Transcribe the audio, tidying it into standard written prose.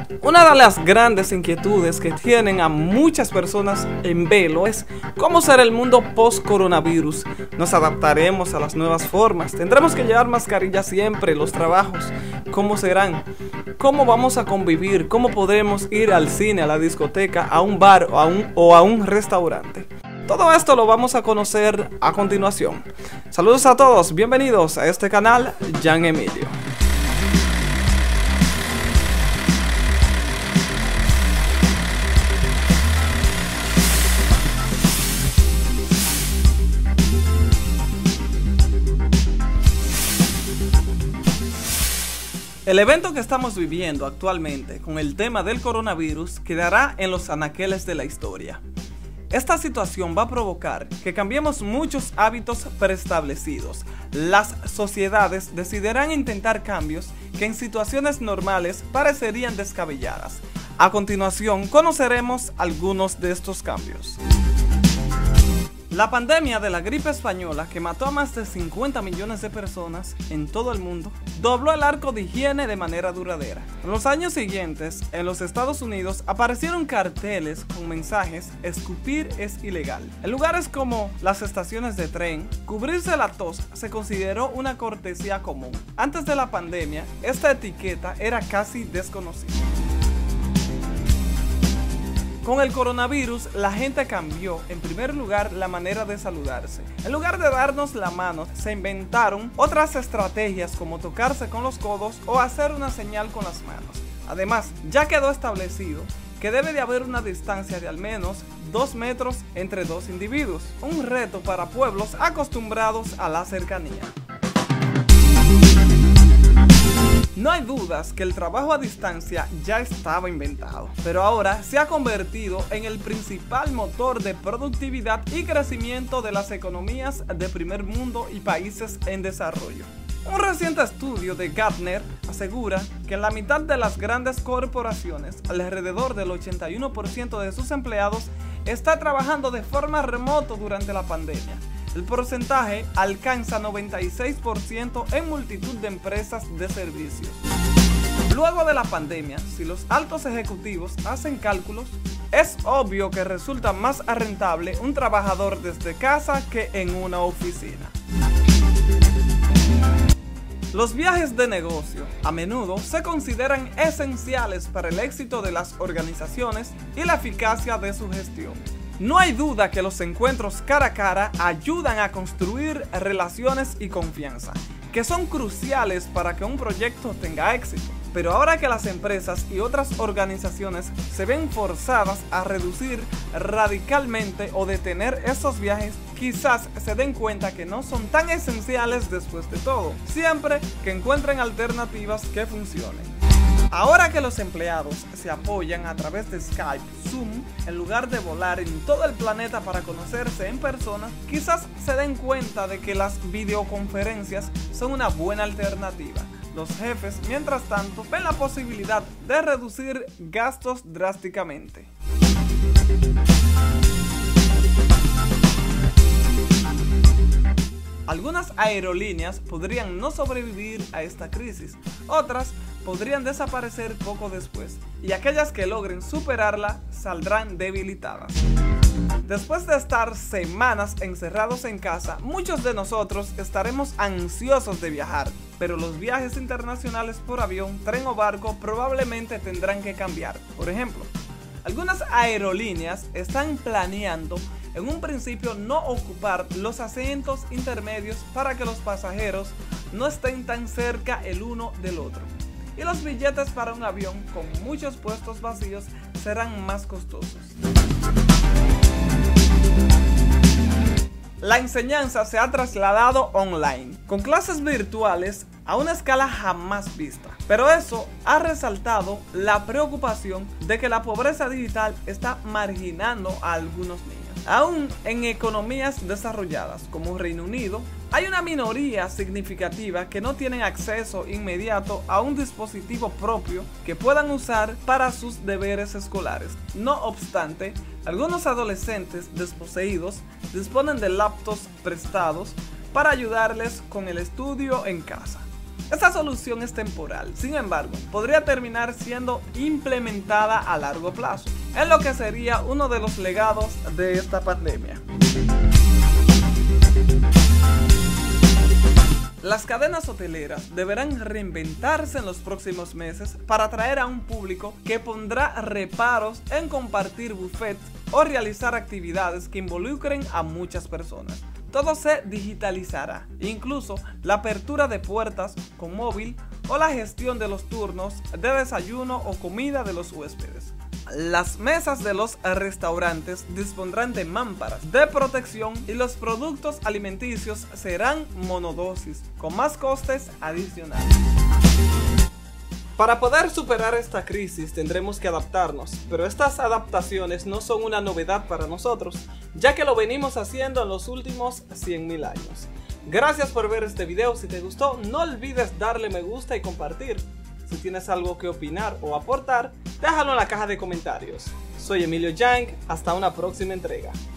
Una de las grandes inquietudes que tienen a muchas personas en velo es cómo será el mundo post-coronavirus. ¿Nos adaptaremos a las nuevas formas? ¿Tendremos que llevar mascarilla siempre en los trabajos? ¿Cómo serán? ¿Cómo vamos a convivir? ¿Cómo podremos ir al cine, a la discoteca, a un bar o a un restaurante? Todo esto lo vamos a conocer a continuación. Saludos a todos, bienvenidos a este canal, Jan Emilio. El evento que estamos viviendo actualmente con el tema del coronavirus quedará en los anaqueles de la historia. Esta situación va a provocar que cambiemos muchos hábitos preestablecidos. Las sociedades decidirán intentar cambios que en situaciones normales parecerían descabelladas. A continuación conoceremos algunos de estos cambios. La pandemia de la gripe española, que mató a más de 50 millones de personas en todo el mundo, dobló el arco de higiene de manera duradera. En los años siguientes, en los Estados Unidos, aparecieron carteles con mensajes "escupir es ilegal". En lugares como las estaciones de tren, cubrirse la tos se consideró una cortesía común. Antes de la pandemia, esta etiqueta era casi desconocida. Con el coronavirus, la gente cambió, en primer lugar, la manera de saludarse. En lugar de darnos la mano, se inventaron otras estrategias como tocarse con los codos o hacer una señal con las manos. Además, ya quedó establecido que debe de haber una distancia de al menos 2 metros entre dos individuos, un reto para pueblos acostumbrados a la cercanía. No hay dudas que el trabajo a distancia ya estaba inventado, pero ahora se ha convertido en el principal motor de productividad y crecimiento de las economías de primer mundo y países en desarrollo. Un reciente estudio de Gartner asegura que en la mitad de las grandes corporaciones, alrededor del 81% de sus empleados está trabajando de forma remota durante la pandemia. El porcentaje alcanza 96% en multitud de empresas de servicios. Luego de la pandemia, si los altos ejecutivos hacen cálculos, es obvio que resulta más rentable un trabajador desde casa que en una oficina. Los viajes de negocio a menudo se consideran esenciales para el éxito de las organizaciones y la eficacia de su gestión. No hay duda que los encuentros cara a cara ayudan a construir relaciones y confianza, que son cruciales para que un proyecto tenga éxito. Pero ahora que las empresas y otras organizaciones se ven forzadas a reducir radicalmente o detener esos viajes, quizás se den cuenta que no son tan esenciales después de todo, siempre que encuentren alternativas que funcionen. Ahora que los empleados se apoyan a través de Skype, Zoom, en lugar de volar en todo el planeta para conocerse en persona, quizás se den cuenta de que las videoconferencias son una buena alternativa. Los jefes, mientras tanto, ven la posibilidad de reducir gastos drásticamente. Algunas aerolíneas podrían no sobrevivir a esta crisis, otras podrían desaparecer poco después, y aquellas que logren superarla saldrán debilitadas. Después de estar semanas encerrados en casa, muchos de nosotros estaremos ansiosos de viajar, pero los viajes internacionales por avión, tren o barco probablemente tendrán que cambiar. Por ejemplo, algunas aerolíneas están planeando en un principio no ocupar los asientos intermedios para que los pasajeros no estén tan cerca el uno del otro. Y los billetes para un avión con muchos puestos vacíos serán más costosos. La enseñanza se ha trasladado online, con clases virtuales a una escala jamás vista. Pero eso ha resaltado la preocupación de que la pobreza digital está marginando a algunos niños. Aún en economías desarrolladas como Reino Unido, hay una minoría significativa que no tienen acceso inmediato a un dispositivo propio que puedan usar para sus deberes escolares. No obstante, algunos adolescentes desposeídos disponen de laptops prestados para ayudarles con el estudio en casa. Esta solución es temporal, sin embargo, podría terminar siendo implementada a largo plazo, en lo que sería uno de los legados de esta pandemia. Las cadenas hoteleras deberán reinventarse en los próximos meses para atraer a un público que pondrá reparos en compartir buffets o realizar actividades que involucren a muchas personas. Todo se digitalizará, incluso la apertura de puertas con móvil o la gestión de los turnos de desayuno o comida de los huéspedes. Las mesas de los restaurantes dispondrán de mamparas de protección y los productos alimenticios serán monodosis, con más costes adicionales. Para poder superar esta crisis tendremos que adaptarnos, pero estas adaptaciones no son una novedad para nosotros, ya que lo venimos haciendo en los últimos 100.000 años. Gracias por ver este video. Si te gustó, no olvides darle me gusta y compartir. Si tienes algo que opinar o aportar, déjalo en la caja de comentarios. Soy Emilio Yang, hasta una próxima entrega.